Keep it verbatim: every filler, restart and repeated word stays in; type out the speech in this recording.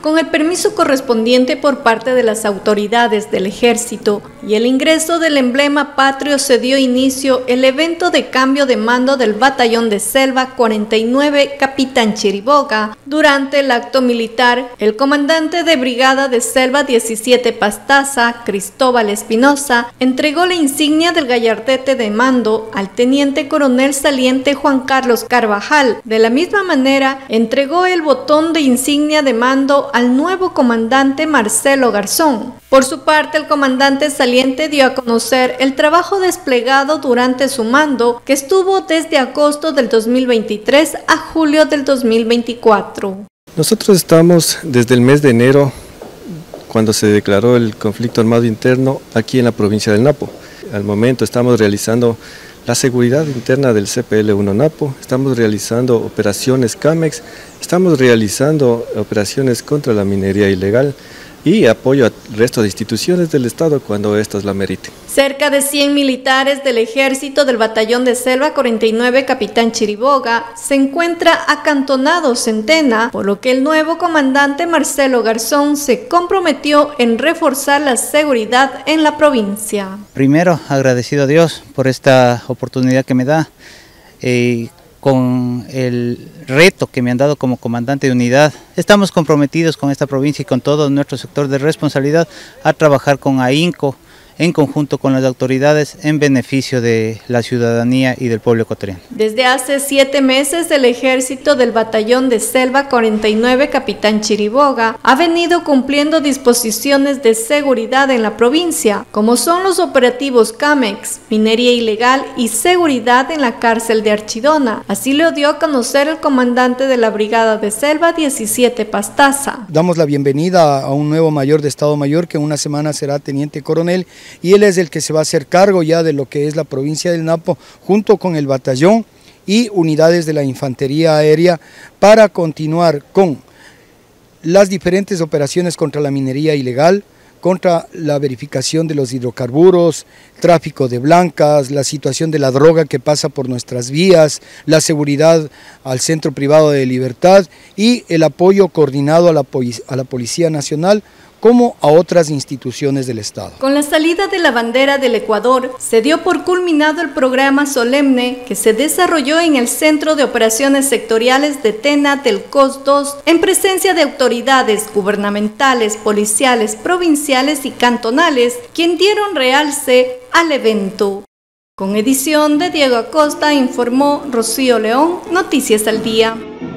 con el permiso correspondiente por parte de las autoridades del Ejército y el ingreso del emblema patrio se dio inicio el evento de cambio de mando del Batallón de Selva cuarenta y nueve Capitán Chiriboga. Durante el acto militar, el comandante de Brigada de Selva diecisiete Pastaza, Cristóbal Espinosa, entregó la insignia del gallardete de mando al teniente coronel saliente Juan Carlos Carvajal. De la misma manera, entregó el botón de insignia de mando al nuevo comandante Marcelo Garzón. Por su parte, el comandante saliente dio a conocer el trabajo desplegado durante su mando, que estuvo desde agosto del dos mil veintitrés a julio del dos mil veinticuatro. Nosotros estamos desde el mes de enero, cuando se declaró el conflicto armado interno aquí en la provincia del Napo. Al momento estamos realizando la seguridad interna del C P L uno Napo, estamos realizando operaciones CAMEX, estamos realizando operaciones contra la minería ilegal y apoyo al resto de instituciones del Estado cuando éstas la meriten. Cerca de cien militares del Ejército del Batallón de Selva cuarenta y nueve Capitán Chiriboga se encuentra acantonados en Tena, por lo que el nuevo comandante Marcelo Garzón se comprometió en reforzar la seguridad en la provincia. Primero, agradecido a Dios por esta oportunidad que me da, eh, con el reto que me han dado como comandante de unidad. Estamos comprometidos con esta provincia y con todo nuestro sector de responsabilidad a trabajar con ahínco en conjunto con las autoridades en beneficio de la ciudadanía y del pueblo ecuatoriano. Desde hace siete meses el Ejército del Batallón de Selva cuarenta y nueve Capitán Chiriboga ha venido cumpliendo disposiciones de seguridad en la provincia, como son los operativos CAMEX, minería ilegal y seguridad en la cárcel de Archidona. Así lo dio a conocer el comandante de la Brigada de Selva diecisiete Pastaza. Damos la bienvenida a un nuevo mayor de Estado Mayor que en una semana será teniente coronel, y él es el que se va a hacer cargo ya de lo que es la provincia del Napo, junto con el batallón y unidades de la infantería aérea, para continuar con las diferentes operaciones contra la minería ilegal, contra la verificación de los hidrocarburos, tráfico de blancas, la situación de la droga que pasa por nuestras vías, la seguridad al Centro Privado de Libertad y el apoyo coordinado a la, a la Policía Nacional, como a otras instituciones del Estado. Con la salida de la bandera del Ecuador, se dio por culminado el programa solemne que se desarrolló en el Centro de Operaciones Sectoriales de Tena del C O S dos, en presencia de autoridades gubernamentales, policiales, provinciales y cantonales, quien dieron realce al evento. Con edición de Diego Acosta, informó Rocío León, Noticias al Día.